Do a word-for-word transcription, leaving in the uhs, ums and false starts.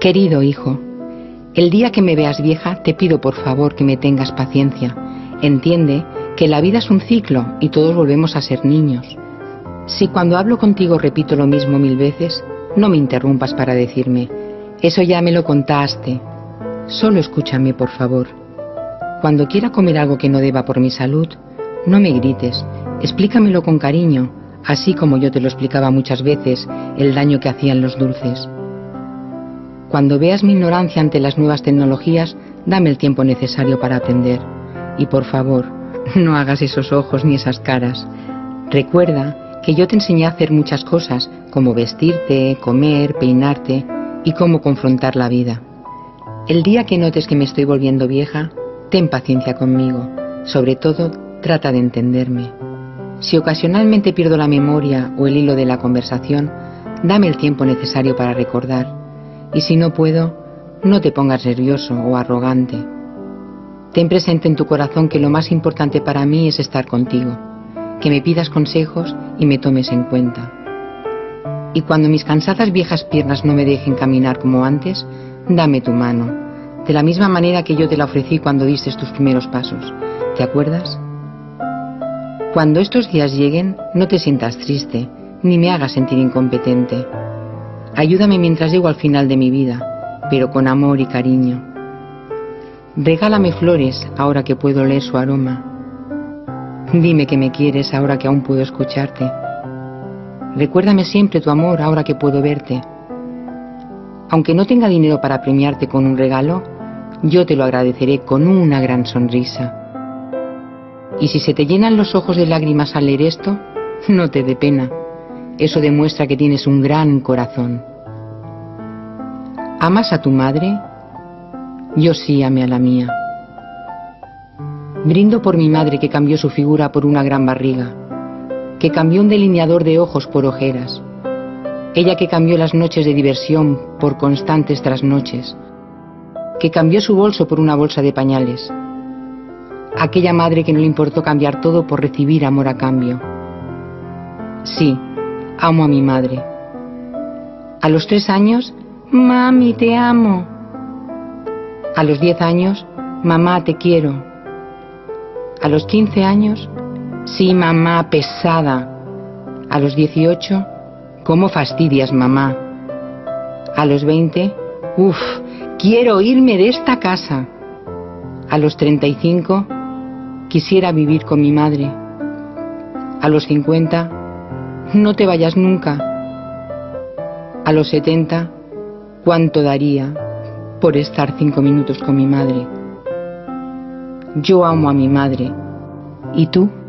Querido hijo, el día que me veas vieja te pido por favor que me tengas paciencia. Entiende que la vida es un ciclo y todos volvemos a ser niños. Si cuando hablo contigo repito lo mismo mil veces, no me interrumpas para decirme, eso ya me lo contaste. Solo escúchame, por favor. Cuando quiera comer algo que no deba por mi salud, no me grites, explícamelo con cariño, así como yo te lo explicaba muchas veces el daño que hacían los dulces. Cuando veas mi ignorancia ante las nuevas tecnologías, dame el tiempo necesario para aprender. Y por favor, no hagas esos ojos ni esas caras. Recuerda que yo te enseñé a hacer muchas cosas, como vestirte, comer, peinarte y cómo confrontar la vida. El día que notes que me estoy volviendo vieja, ten paciencia conmigo. Sobre todo, trata de entenderme. Si ocasionalmente pierdo la memoria o el hilo de la conversación, dame el tiempo necesario para recordar. Y si no puedo, no te pongas nervioso o arrogante. Ten presente en tu corazón que lo más importante para mí es estar contigo, que me pidas consejos y me tomes en cuenta. Y cuando mis cansadas viejas piernas no me dejen caminar como antes, dame tu mano, de la misma manera que yo te la ofrecí cuando diste tus primeros pasos. ¿Te acuerdas? Cuando estos días lleguen, no te sientas triste, ni me hagas sentir incompetente. Ayúdame mientras llego al final de mi vida, pero con amor y cariño. Regálame flores ahora que puedo oler su aroma. Dime que me quieres ahora que aún puedo escucharte. Recuérdame siempre tu amor ahora que puedo verte. Aunque no tenga dinero para premiarte con un regalo, yo te lo agradeceré con una gran sonrisa. Y si se te llenan los ojos de lágrimas al leer esto, no te dé pena. Eso demuestra que tienes un gran corazón. ¿Amas a tu madre? Yo sí amé a la mía. Brindo por mi madre que cambió su figura por una gran barriga, que cambió un delineador de ojos por ojeras. Ella que cambió las noches de diversión por constantes trasnoches, que cambió su bolso por una bolsa de pañales. Aquella madre que no le importó cambiar todo por recibir amor a cambio. Sí, amo a mi madre. A los tres años, mami, te amo. A los diez años, mamá, te quiero. A los quince años, sí, mamá, pesada. A los dieciocho, ¿cómo fastidias, mamá? A los veinte, uff, quiero irme de esta casa. A los treinta y cinco, quisiera vivir con mi madre. A los cincuenta, no te vayas nunca. A los setenta, ¿cuánto daría por estar cinco minutos con mi madre? Yo amo a mi madre. ¿Y tú?